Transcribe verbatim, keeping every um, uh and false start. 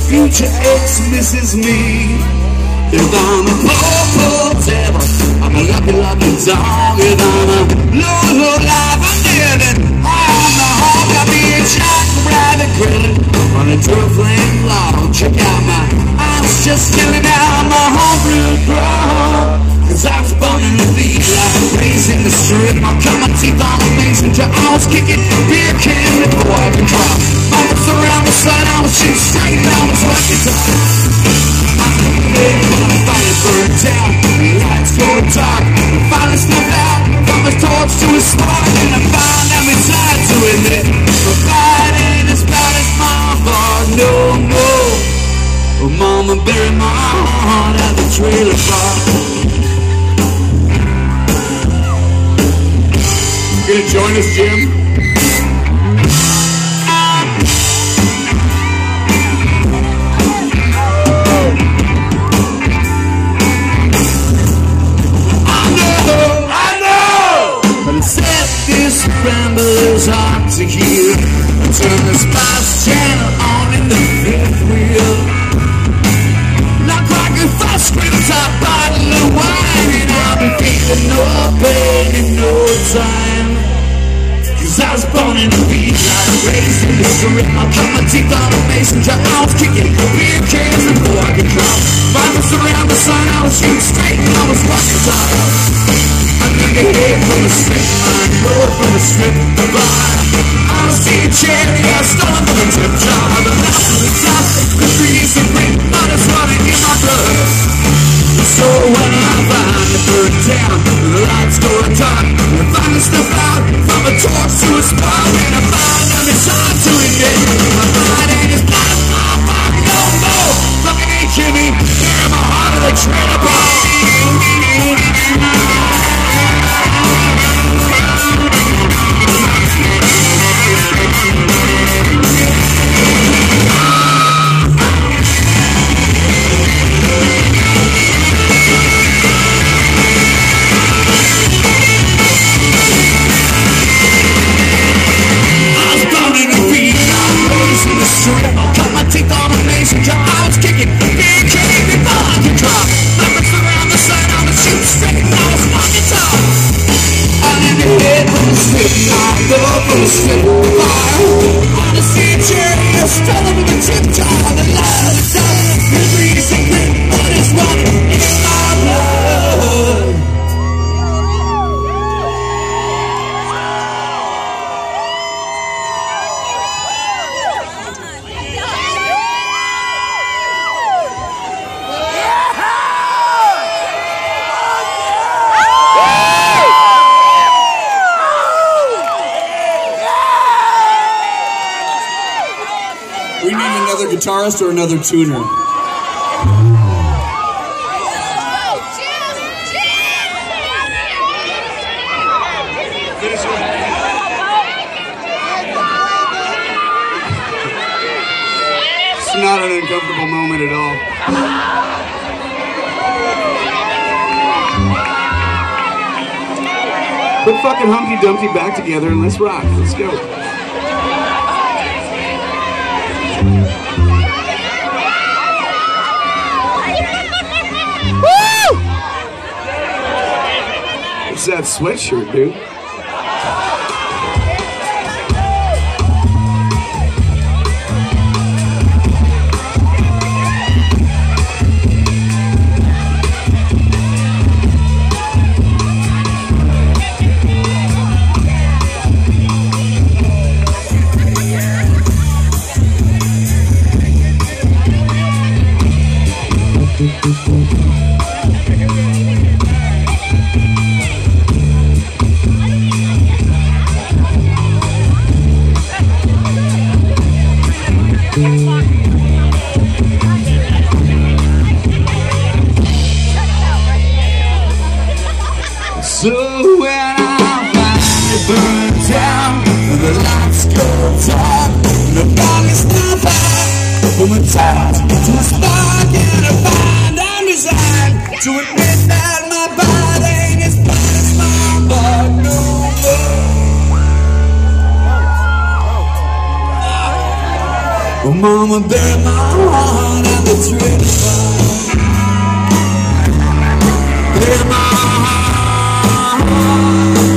future ex misses me. If I'm a poor, poor devil, I'm a lucky, lucky dog. If I'm a low, low life I'm living, I'm the hog, I'll be a giant rabbit grilling on a drug flame log. Check out my eyes just killing out my homebrew bro. Cause I was born in the lead, like raised in the strip. I'll cut my teeth on the mason till I was kicking beer can before I could drop. I was around the sun, I was shooting straight and I was lucky dog. I'm finally burned down, the lights go dark. I'm finally snuffed out from a torch to a spark. And I find I'm inside to admit the fight ain't as bad as my heart. No, no, oh, mama buried my heart at the trailer park. You gonna join us, Jim? Scramblers hard to hear. I turn the spice channel on in the fifth wheel. Like rockin' fast scream top bottle of wine, and I'll be feeling no pain in no time. Cause I was born in the beat, like raised in the strip. I'll cut my teeth on a mason jar. I was kicking beer cans before I could drop. Rifles around the sun, I was shooting straight and I was walking top. I need a head from the strip, I'm bored from the strip of line. I don't see a cherry, I stole from the tip jar. The mouth to the top, the grease and green, blood is running in my blood. So when I find the bird down, the lights go dark, I find the stuff out from a torch to a spark. And I find I'm in time to admit my mind ain't as bad as my heart no more. Fucking ain't Jimmy, tear my heart of the trailer park. I'll cut my teeth on a mason jar. I was kicking beer cans before I could drop. Numbers around the sun, I was shooting straight and I was walking tall. I need a head from the strip, I go from the strip of fire. On the sea cherry, I stole from the tip jar. The light of the top, the grease and grit, blood is running in my blood. Guitarist or another tuner? It's not an uncomfortable moment at all. Put fucking Humpty Dumpty back together and let's rock. Let's go. What's that sweatshirt, dude? So when I finally burn down, the lights go dark, the fog is not back. From a touch to a spark, and I find I'm designed to admit that my body ain't as bad as my heart no more. Oh, mama, bury my heart and the thread of fire. Bury my heart.